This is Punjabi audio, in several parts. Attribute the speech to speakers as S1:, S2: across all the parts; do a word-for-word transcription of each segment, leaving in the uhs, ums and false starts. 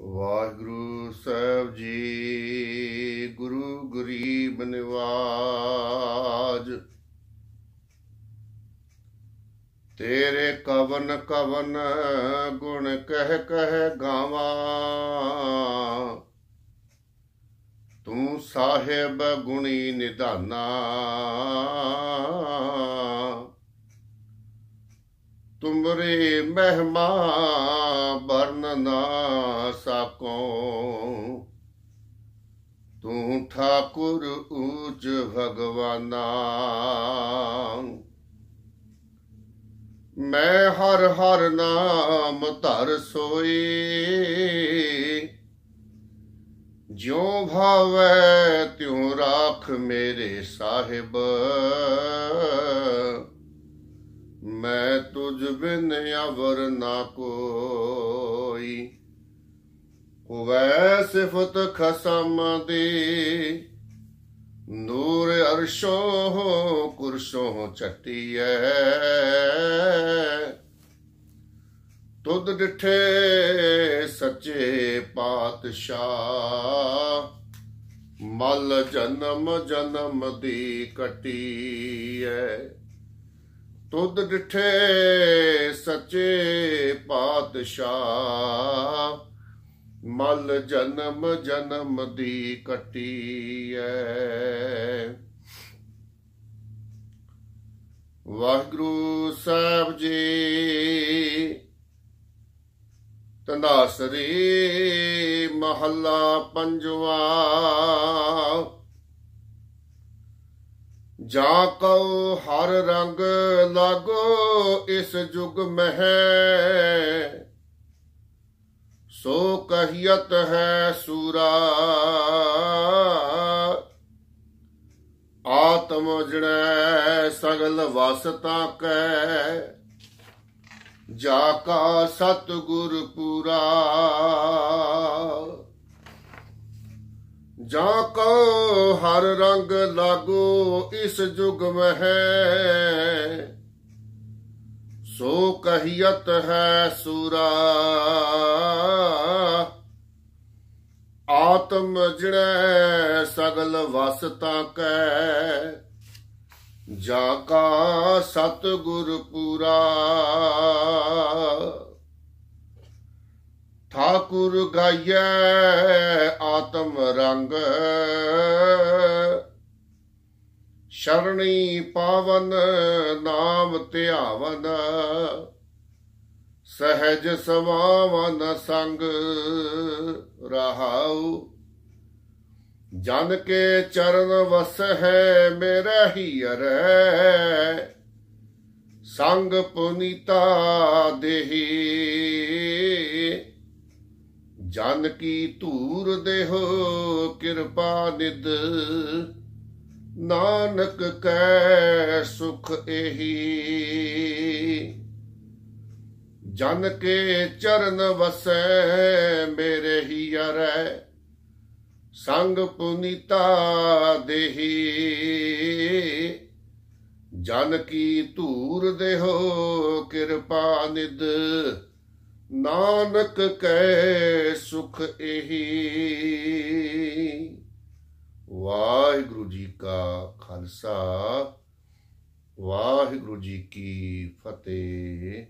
S1: ਵਾਹਿਗੁਰੂ ਸਾਹਿਬ ਜੀ। ਗੁਰੂ ਗਰੀਬ ਨਿਵਾਜ, ਤੇਰੇ ਕਵਨ ਕਵਨ ਗੁਣ ਕਹਿ ਕਹਿ ਗਾਵਾਂ। ਤੂੰ ਸਾਹਿਬ ਗੁਣੀ ਨਿਧਾਨਾ, ਤੁਮਰੇ ਮਹਿਮਾ ਵਰਨ ਨਾ ਸਾਕੋ। ਤੂੰ ਠਾਕੁਰ ਊਚ ਭਗਵਾਨਾ। ਮੈਂ ਹਰ ਹਰ ਨਾਮ ਧਰ ਸੋਈ, ਜਿਉ ਭਾਵੈ ਤਿਉ ਰਾਖ ਮੇਰੇ ਸਾਹਿਬ। ਮੈਂ ਤੁਝ ਬਿਨ ਅਵਰ ਨਾ ਕੋਈ, ਹੋਵੈ ਸਿਫਤ ਖਸਮ ਦੀ। ਨੂਰ ਅਰਸ਼ੋ ਕੁਰਸ਼ੋ ਚੱਟੀਐ, ਤੁਧ ਡਿਠੇ ਸੱਚੇ ਪਾਤਸ਼ਾਹ। ਮਲ ਜਨਮ ਜਨਮ ਦੀ ਕੱਟੀਐ, ਤੁਧ ਡਿਠੇ ਸੱਚੇ ਪਾਤਸ਼ਾਹ। ਮਲ ਜਨਮ ਜਨਮ ਦੀ ਕੱਟੀਐ। ਵਾਹਿਗੁਰੂ ਸਾਹਿਬ ਜੀ। ਧਨਾਸਰੀ ਮਹੱਲਾ ਪੰਜਵਾ। ਜਾ ਕਉ ਹਰ ਰੰਗ ਲਾਗੋ ਇਸ ਜੁਗ ਮਹਿ। ਸੋ ਕਹੀਅਤ ਹੈ ਸੂਰਾ, ਆਤਮ ਜਣੈ ਸਗਲ ਵਸਤਾ ਕੈ। ਜਾ ਕਾ ਸਤਿਗੁਰ ਪੂਰਾ, ਜਾ ਕਉ ਹਰ ਰੰਗ ਲਾਗੋ ਇਸ ਜੁਗ ਮਹਿ। ਸੋ ਕਹੀਅਤ ਹੈ ਸੂਰਾ, ਆਤਮ ਜਣੈ ਸਗਲ ਵਸਤਾ ਕੈ। ਜਾ ਕਾ ਸਤਿਗੁਰ ਪੂਰਾ, ਠਾਕੁਰ ਗਾਈਐ ਆਤਮ ਰੰਗ। ਸ਼ਰਣੀ ਪਾਵਨ ਨਾਮ ਧਿਆਵਨ, ਸਹਿਜ ਸਮਾਵਨ ਸੰਗ ਰਹਾਉ। ਜਨ ਕੇ ਚਰਨ ਵਸਹਿ ਮੇਰਾ ਹੀਅਰੈ, ਸੰਗ ਪੁਨੀਤਾ ਦੇਹੀ। ਜਨ ਕੀ ਧੂਰ ਦੇਹੋ ਕਿਰਪਾ ਨਿਧ, ਨਾਨਕ ਕੈ ਸੁਖ ਏਹੀ। ਜਨ ਕੇ ਚਰਨ ਵਸੈ ਮੇਰੇ ਹੀਅਰੈ, ਸੰਗ ਪੁਨੀਤਾ ਦੇਹੀ। ਜਨ ਕੀ ਧੂਰ ਦੇਹੋ ਕਿਰਪਾ ਨਿਧ, ਨਾਨਕ ਕੈ ਸੁਖ ਏਹੀ। ਵਾਹਿਗੁਰੂ ਜੀ ਕਾ ਖਾਲਸਾ, ਵਾਹਿਗੁਰੂ ਜੀ ਕੀ ਫਤਿਹ।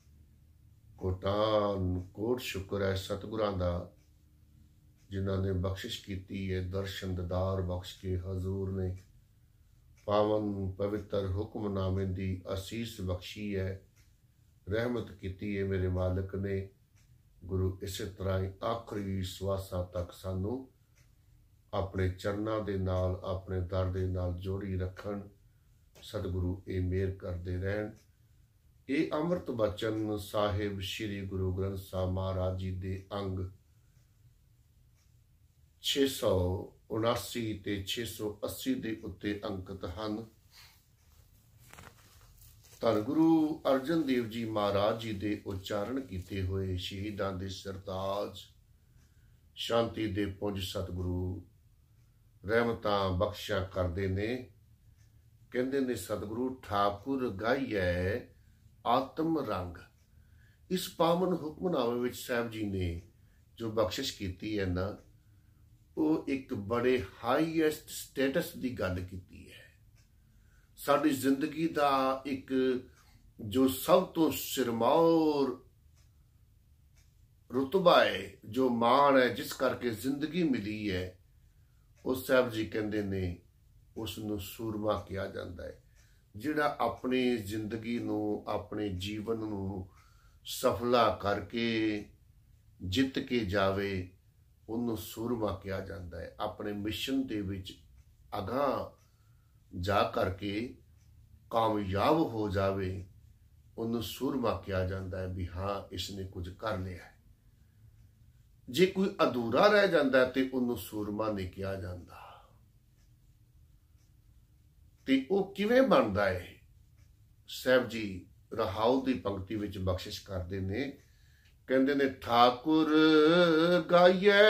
S1: ਕੋਟਾਨ ਕੋਟ ਸ਼ੁਕਰ ਹੈ ਸਤਿਗੁਰਾਂ ਦਾ, ਜਿਨ੍ਹਾਂ ਨੇ ਬਖਸ਼ਿਸ਼ ਕੀਤੀ ਹੈ, ਦਰਸ਼ਨ ਦਿਦਾਰ ਬਖਸ਼ ਕੇ ਹਜ਼ੂਰ ਨੇ ਪਾਵਨ ਪਵਿੱਤਰ ਹੁਕਮਨਾਮੇ ਦੀ ਅਸੀਸ ਬਖਸ਼ੀ ਹੈ, ਰਹਿਮਤ ਕੀਤੀ ਹੈ ਮੇਰੇ ਮਾਲਕ ਨੇ। ਗੁਰੂ ਇਸੇ ਤਰ੍ਹਾਂ ਹੀ ਆਖਰੀ ਸਵਾਸਾਂ ਤੱਕ ਸਾਨੂੰ ਆਪਣੇ ਚਰਨਾਂ ਦੇ ਨਾਲ, ਆਪਣੇ ਦਰ ਦੇ ਨਾਲ ਜੋੜੀ ਰੱਖਣ। ਸਤਿਗੁਰੂ ਇਹ ਮਿਹਰ ਕਰਦੇ ਰਹਿਣ। ਇਹ ਅੰਮ੍ਰਿਤ ਬਚਨ ਸਾਹਿਬ ਸ੍ਰੀ ਗੁਰੂ ਗ੍ਰੰਥ ਸਾਹਿਬ ਮਹਾਰਾਜ ਜੀ ਦੇ ਅੰਗ ਛੇ ਸੌ ਉਨਾਸੀ ਤੇ ਛੇ ਸੌ ਅੱਸੀ ਦੇ ਉੱਤੇ ਅੰਕਿਤ ਹਨ। ਧੰਨ ਗੁਰੂ ਅਰਜਨ ਦੇਵ ਜੀ ਮਹਾਰਾਜ ਜੀ ਦੇ ਉਚਾਰਨ ਕੀਤੇ ਹੋਏ ਸ਼ਹੀਦਾਂ ਦੇ ਸਰਤਾਜ, ਸ਼ਾਂਤੀ ਦੇ ਪੁੰਜ ਸਤਿਗੁਰੂ ਰਹਿਮਤਾਂ ਬਖਸ਼ਿਆ ਕਰਦੇ ਨੇ। ਕਹਿੰਦੇ ਨੇ ਸਤਿਗੁਰੂ ਠਾਕੁਰ ਗਾਈਐ ਆਤਮ ਰੰਗ। ਇਸ ਪਾਵਨ ਹੁਕਮਨਾਮੇ ਵਿੱਚ ਸਾਹਿਬ ਜੀ ਨੇ जो बख्शिश की है ना, वो एक बड़े हाईएस्ट स्टेटस की गल की है। साडी जिंदगी का एक जो सब तो सिरमौर रुतबा है, जो मान है, जिस करके जिंदगी मिली है, उस साहब जी कहते ने उसनूं सूरमा कहा जाता है। जिहड़ा अपनी जिंदगी नूं, अपने जीवन नूं सफला करके जित के जावे, उन्होंने सूरमा कहा जाता है। अपने मिशन दे विच अगां जा करके कामयाब हो जावे, उन्होंने सूरमा कहा जाता है भी हाँ इसने कुछ कर लिया है। जे कोई अधूरा रह जाता है तो उन्होंने सूरमा नहीं कहा जाता। ते वो किवें बनता है? साहब जी रहाऊ की पंक्ति विच बख्शिश करते ने, कहते ने ठाकुर गाइए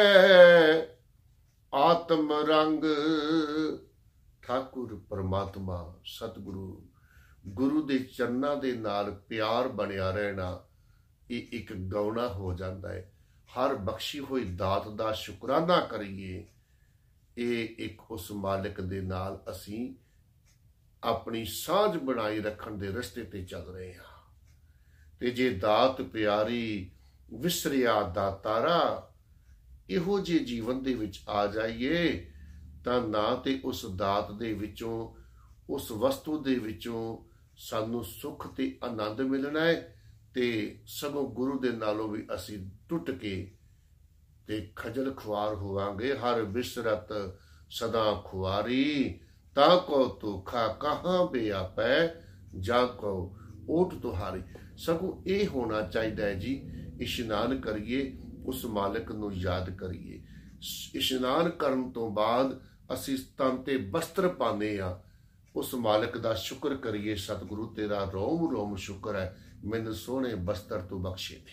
S1: आत्म रंग। ठाकुर परमात्मा सतगुरु गुरु दे चरना दे नाल प्यार बनिया रहना, ये एक गौना हो जाता है। हर बख्शी हुई दात दा शुकराना करिए। ये एक उस मालिक दे नाल असी अपनी सांझ बनाई रखन दे रस्ते ते चल रहे हैं। ते जे दात प्यारी विसरिया दातारा, इहो जे जीवन दे विच आ जाइए तां ना ते उस दात दे विचों, उस वस्तु दे विचों सानू सुख ते आनंद मिलना है, ते सगों गुरु दे नालों भी असी टुट के ते खजल खुआर होवांगे। हर बिसरत सदा खुआरी, ताको तुखा कहाँ बेआपै, जाको ओट तुहारी। सगों ये होना चाहिए है जी, इशनान करिए, उस मालिक नूं याद करिए। इशनान करन तो बाद असी तन ते वस्त्र पाने आ, उस मालिक दा शुक्र करिए। सतगुरु तेरा रोम रोम शुक्र है, मैनू सोहने बस्तर तू बख्शे ने,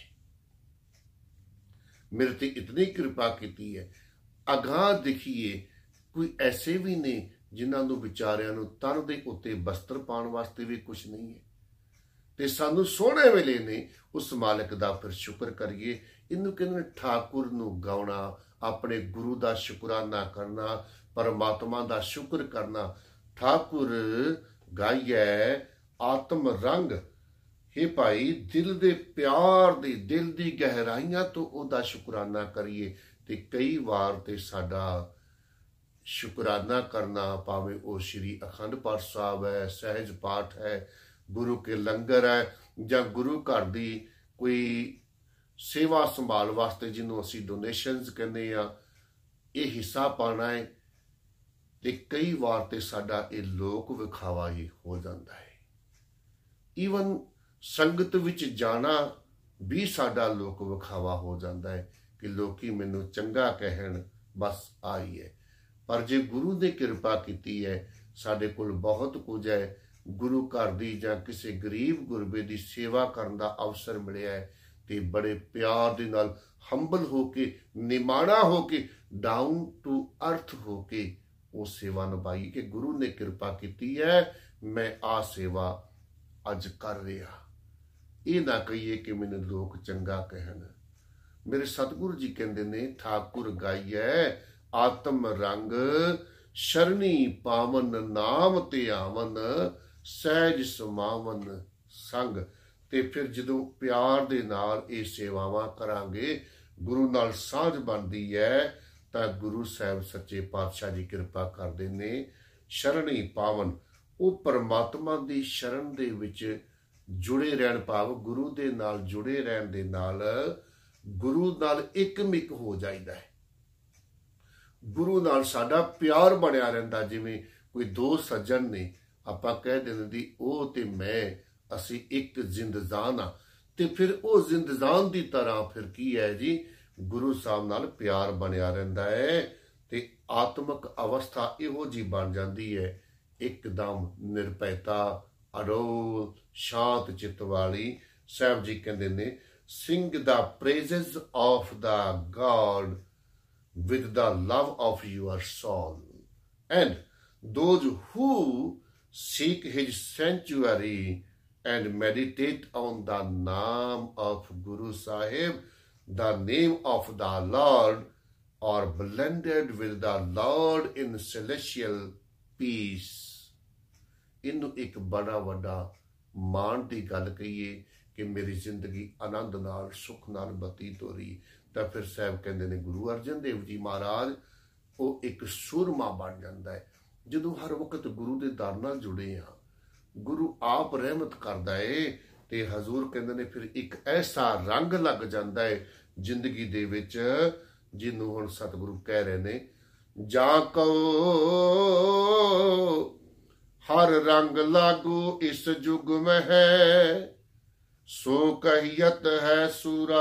S1: मेरे ते इतनी कृपा की है। अगां देखिए कोई ऐसे भी ने जिन्होंने विचारिया नूं तन दे उत्ते बस्तर पाने वास्ते भी कुछ नहीं है, ते सानू सोहने वेले ने उस मालिक दा फिर शुक्र करिए। इनू कहते ठाकुर नूं गाउणा, अपने गुरु दा शुकराना करना, परमात्मा दा शुक्र करना। ठाकुर गाइए आत्म रंग। हे भाई दिल दे प्यार दे, दिल दी गहराइयां तो उहदा शुकराना करिए। ते कई बार ते साडा शुकराना करना, भावें वो श्री अखंड पाठ साहब है, सहज पाठ है, गुरु के लंगर है, या गुरु घर दी कोई सेवा संभाल वास्ते जिन्हों असी डोनेशनस कहने आ, ये हिस्सा पाना है। ते कई बार ते साडा ये लोक विखावा ही हो जाता है। ईवन संगत विच जाना भी साडा लोक विखावा हो जाता है कि लोकी मैनू चंगा कहन, बस आई है। पर जे गुरु ने कृपा की है, साडे कोल बहुत कुछ है, गुरु घर दी जां किसी गरीब गुरबे की सेवा करने का अवसर मिलिया है, ते बड़े प्यार दे नाल हंबल होके, निमाणा होके, डाउन टू अर्थ होके वो सेवा निभाई कि गुरु ने कृपा की है, मैं आ सेवा अज कर रहा। ये ना कहिए कि मैंने लोग चंगा कहन। मेरे सतगुरु जी कहते ने ठाकुर गाइए आत्म रंग, शरणी पावन नाम ते आवन, सहज समावन संग। ते फिर जदों प्यार दे नाल ये सेवावां करांगे, गुरु नाल सांझ बनदी है, तां गुरु साहब सच्चे पातशाह जी कृपा करदे ने। शरणी पावन, वो परमात्मा दी शरण दे विच जुड़े रहन, भाव गुरु दे नाल जुड़े रहन दे नाल गुरु नाल एकमिक हो जाइदा है। गुरु नाल साडा प्यार बनिया रहिंदा। जिवें कोई दो सज्जन ने, आपां कह दिंदे ओ ते मैं, असी एक जिंदजान आ, ते फिर वो जिंदजान दी तरह फिर की है जी, गुरु साहब नाल प्यार बनिया रहिंदा है। ते आत्मक अवस्था इहो जी बन जाती है, एकदम निरभैता, अडोल, शांत चित्त वाली। साहब जी कहते ने sing the praises of the God with the love of your soul, and those who seek his sanctuary and meditate on the name of Guru Sahib, the name of the Lord, or blended with the Lord in celestial peace. ਇਹਨੂੰ ਇੱਕ ਬੜਾ ਵੱਡਾ ਮਾਣ ਦੀ ਗੱਲ ਕਹੀਏ ਕਿ ਮੇਰੀ ਜ਼ਿੰਦਗੀ ਆਨੰਦ ਨਾਲ ਸੁੱਖ ਨਾਲ ਬਤੀਤ ਹੋ ਰਹੀ, ਤਾਂ ਫਿਰ ਸਾਹਿਬ ਕਹਿੰਦੇ ਨੇ ਗੁਰੂ ਅਰਜਨ ਦੇਵ ਜੀ ਮਹਾਰਾਜ ਉਹ ਇੱਕ ਸੂਰਮਾ ਬਣ ਜਾਂਦਾ ਹੈ। ਜਦੋਂ ਹਰ ਵਕਤ ਗੁਰੂ ਦੇ ਦਰ ਨਾਲ ਜੁੜੇ ਹਾਂ, ਗੁਰੂ ਆਪ ਰਹਿਮਤ ਕਰਦਾ ਏ, ਤੇ ਹਜ਼ੂਰ ਕਹਿੰਦੇ ਨੇ ਫਿਰ ਇੱਕ ਐਸਾ ਰੰਗ ਲੱਗ ਜਾਂਦਾ ਹੈ ਜ਼ਿੰਦਗੀ ਦੇ ਵਿੱਚ, ਜਿਹਨੂੰ ਹੁਣ ਸਤਿਗੁਰੂ ਕਹਿ ਰਹੇ ਨੇ, ਜਾਂ ਕਹੋ ਹਰ ਰੰਗ ਲਾਗੂ ਇਸ ਯੁਗ ਮੈਂ ਹੈ, ਸੋ ਕਹੀਅਤ ਹੈ ਸੂਰਾ।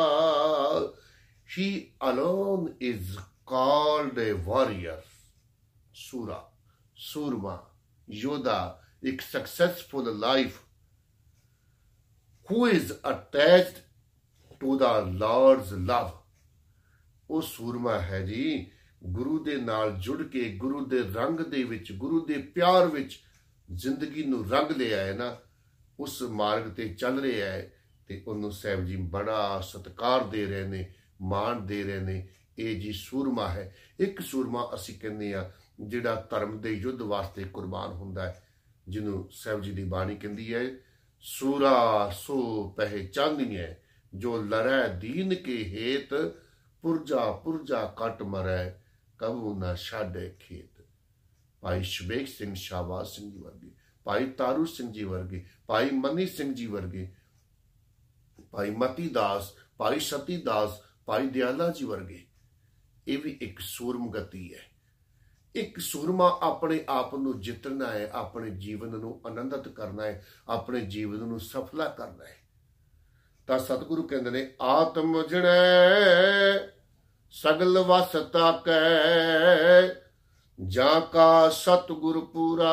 S1: He alone is called a warrior, Sura, Surma, Yoda, a successful life who is attached to the Lord's love. ਉਹ ਸੂਰਮਾ ਹੈ ਜੀ, ਗੁਰੂ ਦੇ ਨਾਲ ਜੁੜ ਕੇ ਗੁਰੂ ਦੇ ਰੰਗ ਦੇ ਵਿੱਚ, ਗੁਰੂ ਦੇ ਪਿਆਰ ਵਿੱਚ ਜ਼ਿੰਦਗੀ ਨੂੰ ਰੰਗ ਲਿਆ ਹੈ ਨਾ, ਉਸ ਮਾਰਗ ਤੇ ਚੱਲ ਰਿਹਾ ਹੈ, ਤੇ ਉਹਨੂੰ ਸਾਹਿਬ ਜੀ ਬੜਾ ਸਤਿਕਾਰ ਦੇ ਰਹੇ ਨੇ, ਮਾਣ ਦੇ ਰਹੇ ਨੇ। ਇਹ ਜੀ ਸੂਰਮਾ ਹੈ। ਇੱਕ ਸੂਰਮਾ ਅਸੀਂ ਕਹਿੰਦੇ ਆ ਜਿਹੜਾ ਧਰਮ ਦੇ ਯੁੱਧ ਵਾਸਤੇ ਕੁਰਬਾਨ ਹੁੰਦਾ ਹੈ, ਜਿਹਨੂੰ ਸਾਹਿਬ ਜੀ ਦੀ ਬਾਣੀ ਕਹਿੰਦੀ ਹੈ, ਸੂਰਾ ਸੋ ਪਹਿਚਾਨੀਐ ਜੋ ਲੜੈ ਦੀਨ ਕੇ ਹੇਤ, ਪੁਰਜਾ ਪੁਰਜਾ ਕੱਟ ਮਰੈ ਕਬੂ ਨਾ ਛਾਡੇ ਖੇਤ। ਭਾਈ ਸ਼ਬੇਕ ਸਿੰਘ ਸ਼ਾਹਬਾਜ਼ ਸਿੰਘ ਜੀ ਵਰਗੇ, ਭਾਈ ਤਾਰੂ ਸਿੰਘ ਜੀ ਵਰਗੇ, ਭਾਈ ਮਨੀ ਸਿੰਘ ਜੀ ਵਰਗੇ, ਭਾਈ ਮਤੀ ਦਾਸ, ਭਾਈ ਸਤੀ ਦਾਸ, ਭਾਈ ਦਿਆਲਾ ਜੀ ਵਰਗੇ, ਇਹ ਵੀ ਇੱਕ ਸੂਰਮਗਤੀ ਹੈ। ਇੱਕ ਸੂਰਮਾ ਆਪਣੇ ਆਪ ਨੂੰ ਜਿੱਤਣਾ ਹੈ, ਆਪਣੇ ਜੀਵਨ ਨੂੰ ਆਨੰਦਿਤ ਕਰਨਾ ਹੈ, ਆਪਣੇ ਜੀਵਨ ਨੂੰ ਸਫਲਾ ਕਰਨਾ ਹੈ। ਤਾਂ ਸਤਿਗੁਰੂ ਕਹਿੰਦੇ ਨੇ, ਆਤਮ ਜਣੈ ਸਗਲ ਵਸ ਤਾਕੈ, ਜਾਂ ਕਾ ਸਤਿਗੁਰ ਪੂਰਾ।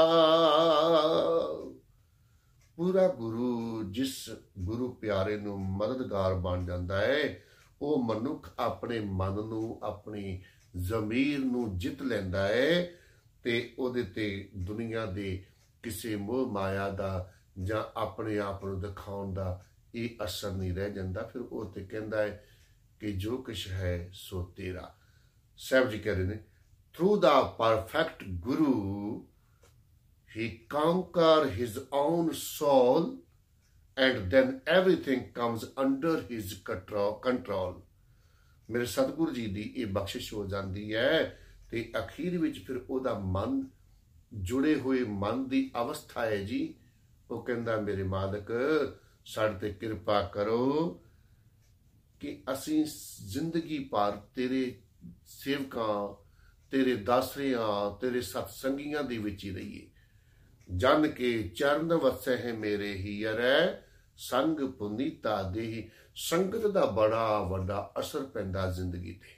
S1: ਪੂਰਾ ਗੁਰੂ ਜਿਸ ਗੁਰੂ ਪਿਆਰੇ ਨੂੰ ਮਦਦਗਾਰ ਬਣ ਜਾਂਦਾ ਹੈ, ਉਹ ਮਨੁੱਖ ਆਪਣੇ ਮਨ ਨੂੰ, ਆਪਣੀ ਜ਼ਮੀਰ ਨੂੰ ਜਿੱਤ ਲੈਂਦਾ ਹੈ, ਤੇ ਉਹਦੇ ਤੇ ਦੁਨੀਆ ਦੇ ਕਿਸੇ ਮੋਹ ਮਾਇਆ ਦਾ ਜਾਂ ਆਪਣੇ ਆਪ ਨੂੰ ਦਿਖਾਉਣ ਦਾ ਇਹ ਅਸਰ ਨਹੀਂ ਰਹਿ ਜਾਂਦਾ। ਫਿਰ ਉਹ ਤੇ ਕਹਿੰਦਾ ਹੈ ਕਿ ਜੋ ਕੁਛ ਹੈ ਸੋ ਤੇਰਾ। ਸਾਹਿਬ ਜੀ ਕਹਿ ਰਹੇ ਨੇ, through the perfect guru he conquer his own soul and then everything comes under his control। ਮੇਰੇ ਸਤਿਗੁਰੂ ਜੀ ਦੀ ਇਹ ਬਖਸ਼ਿਸ਼ ਹੋ ਜਾਂਦੀ ਹੈ, ਤੇ ਅਖੀਰ ਵਿੱਚ ਫਿਰ ਉਹਦਾ ਮਨ, ਜੁੜੇ ਹੋਏ ਮਨ ਦੀ ਅਵਸਥਾ ਹੈ ਜੀ। ਉਹ ਕਹਿੰਦਾ, ਮੇਰੇ ਮਾਲਕ ਸਾਡੇ ਤੇ ਕਿਰਪਾ ਕਰੋ ਕਿ ਅਸੀਂ ਜ਼ਿੰਦਗੀ ਭਰ ਤੇਰੇ ਸੇਵਕਾਂ, ਤੇਰੇ ਦਾਸਰਿਆਂ, ਤੇਰੇ ਸਤਸੰਗੀਆਂ ਦੇ ਵਿੱਚ ਹੀ ਰਹੀਏ। ਜਨ ਕੇ ਚਰਨ ਵਸੈ ਹੈ ਮੇਰੇ ਹੀ ਅਰੈ, ਸੰਗ ਪੁਨੀਤਾ ਦੇਹੀ। ਸੰਗਤ ਦਾ ਬੜਾ ਵੱਡਾ ਅਸਰ ਪੈਂਦਾ ਜ਼ਿੰਦਗੀ ਤੇ।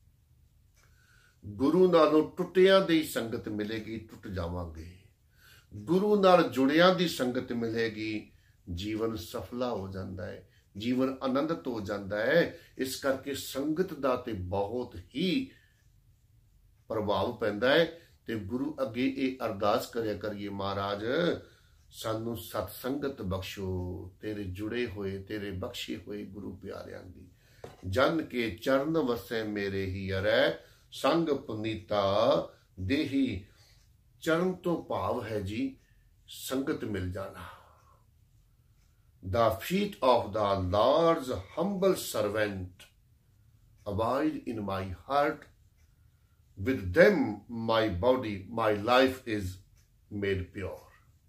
S1: ਗੁਰੂ ਨਾਲੋਂ ਟੁੱਟਿਆਂ ਦੀ ਸੰਗਤ ਮਿਲੇਗੀ, ਟੁੱਟ ਜਾਵਾਂਗੇ। ਗੁਰੂ ਨਾਲ ਜੁੜਿਆਂ ਦੀ ਸੰਗਤ ਮਿਲੇਗੀ, ਜੀਵਨ ਸਫਲਾ ਹੋ ਜਾਂਦਾ ਹੈ, ਜੀਵਨ ਆਨੰਦਿਤ ਹੋ ਜਾਂਦਾ ਹੈ। ਇਸ ਕਰਕੇ ਸੰਗਤ ਦਾ ਤੇ ਬਹੁਤ ਹੀ ਪ੍ਰਭਾਵ ਪੈਂਦਾ ਹੈ, ਤੇ ਗੁਰੂ ਅੱਗੇ ਇਹ ਅਰਦਾਸ ਕਰਿਆ ਕਰੀਏ, ਮਹਾਰਾਜ ਸਾਨੂੰ ਸਤ ਸੰਗਤ ਬਖਸ਼ੋ, ਤੇਰੇ ਜੁੜੇ ਹੋਏ, ਤੇਰੇ ਬਖਸ਼ੇ ਹੋਏ ਗੁਰੂ ਪਿਆਰਿਆਂ ਦੀ। ਜਨ ਕੇ ਚਰਨ ਵਸੈ ਮੇਰੇ ਹੀ ਅਰੈ, ਸੰਗ ਪੁਨੀਤਾ ਦੇਹੀ। ਚਰਨ ਤੋਂ ਭਾਵ ਹੈ ਜੀ ਸੰਗਤ ਮਿਲ ਜਾਣਾ। The feet of the Lord's humble servant abide in my heart. With them my body, my life is made pure.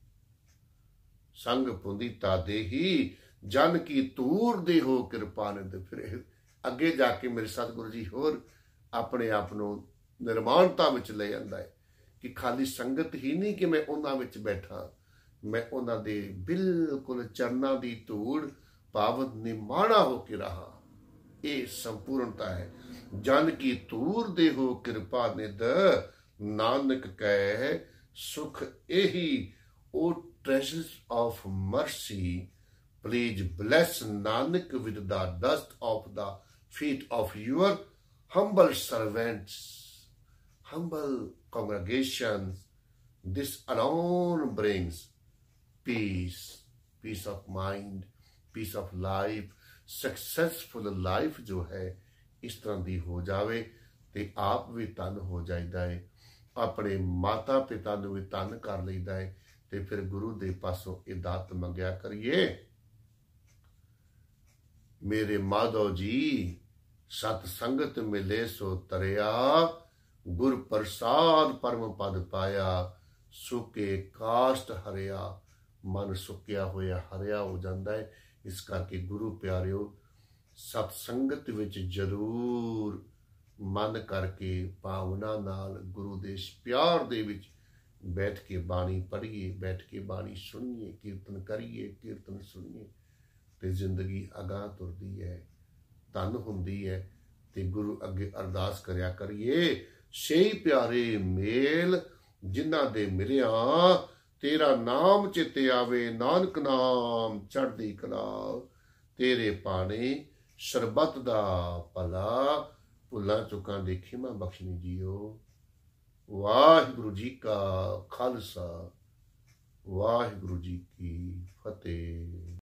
S1: ਸੰਗ ਪੁਨੀਤਾ ਦੇਹੀ, ਜਨ ਕੀ ਤੂਰ ਦੇਹੋ ਕਿਰਪਾ ਨਿਧ। ਫਿਰ ਅੱਗੇ ਜਾ ਕੇ ਮੇਰੇ ਸਤਿਗੁਰੂ ਜੀ ਹੋਰ ਆਪਣੇ ਆਪ ਨੂੰ ਨਿਰਮਾਣਤਾ ਵਿੱਚ ਲੈ ਜਾਂਦਾ ਹੈ ਕਿ ਖਾਲੀ ਸੰਗਤ ਹੀ ਨਹੀਂ ਕਿ ਮੈਂ ਉਹਨਾਂ ਵਿੱਚ ਬੈਠਾ, ਮੈਂ ਉਹਨਾਂ ਦੇ ਬਿਲਕੁਲ ਚਰਨਾਂ ਦੀ ਧੂੜ ਪਾਵਨ ਨਿਮਾਣਾ ਹੋ ਕੇ ਰਹਾ। ਇਹ ਸੰਪੂਰਨਤਾ ਹੈ। ਜਨ ਕੀ ਤੂਰ ਦੇਹੋ ਕਿਰਪਾ ਨਿਧ, ਨਾਨਕ ਕਹਿ ਸੁਖ ਇਹੀ। O treasures of mercy, please bless Nanak with the dust of the feet of your humble servants, humble congregations. This alone brings peace, peace of mind, peace of life, successful life ਜੋ ਹੈ ਇਸ ਤਰ੍ਹਾਂ ਦੀ ਹੋ ਜਾਵੇ ਤੇ ਆਪ ਵੀ ਧਨ ਹੋ ਜਾਂਦਾ ਹੈ, ਆਪਣੇ ਮਾਤਾ ਪਿਤਾ ਨੂੰ ਵੀ ਧਨ ਕਰ ਲਈਦਾ ਹੈ ਤੇ ਫਿਰ ਗੁਰੂ ਦੇ ਪਾਸੋਂ ਇਹ ਦਾਤ ਮੰਗਿਆ ਕਰੀਏ। ਮੇਰੇ ਮਾਧੋ ਜੀ ਸਤ ਸੰਗਤ ਮਿਲੇ ਸੋ ਤਰਿਆ, ਗੁਰ ਪ੍ਰਸਾਦ ਪਰਮ ਪਦ ਪਾਇਆ, ਸੁੱਕੇ ਕਾਸ਼ਟ ਹਰਿਆ। ਮਨ ਸੁੱਕਿਆ ਹੋਇਆ ਹਰਿਆ ਹੋ ਜਾਂਦਾ ਹੈ। ਇਸ ਕਰਕੇ ਗੁਰੂ ਪਿਆਰਿਓ ਸਤ ਸੰਗਤ ਵਿੱਚ ਜ਼ਰੂਰ ਮਨ ਕਰਕੇ ਭਾਵਨਾ ਨਾਲ ਗੁਰੂ ਦੇ ਪਿਆਰ ਦੇ ਵਿੱਚ ਬੈਠ ਕੇ ਬਾਣੀ ਪੜ੍ਹੀਏ, ਬੈਠ ਕੇ ਬਾਣੀ ਸੁਣੀਏ, ਕੀਰਤਨ ਕਰੀਏ, ਕੀਰਤਨ ਸੁਣੀਏ ਤੇ ਜ਼ਿੰਦਗੀ ਅਗਾਂਹ ਤੁਰਦੀ ਹੈ, ਧਨ ਹੁੰਦੀ ਹੈ। ਤੇ ਗੁਰੂ ਅੱਗੇ ਅਰਦਾਸ ਕਰਿਆ ਕਰੀਏ, ਸਹੀ ਪਿਆਰੇ ਮੇਲ ਜਿਨ੍ਹਾਂ ਦੇ ਮਿਲਿਆ ਤੇਰਾ ਨਾਮ ਚਿੱਤੇ ਆਵੇ, ਨਾਨਕ ਨਾਮ ਚੜ੍ਹਦੀ ਕਲਾ, ਤੇਰੇ ਪਾਣੇ ਸ਼ਰਬਤ ਦਾ ਭਲਾ, ਭੁੱਲਾਂ ਚੁੱਕਾਂ ਦੇ ਖਿਮਾ ਬਖਸ਼ਣੀ ਜੀਓ। ਵਾਹਿਗੁਰੂ ਜੀ ਕਾ ਖਾਲਸਾ, ਵਾਹਿਗੁਰੂ ਜੀ ਕੀ ਫਤਿਹ।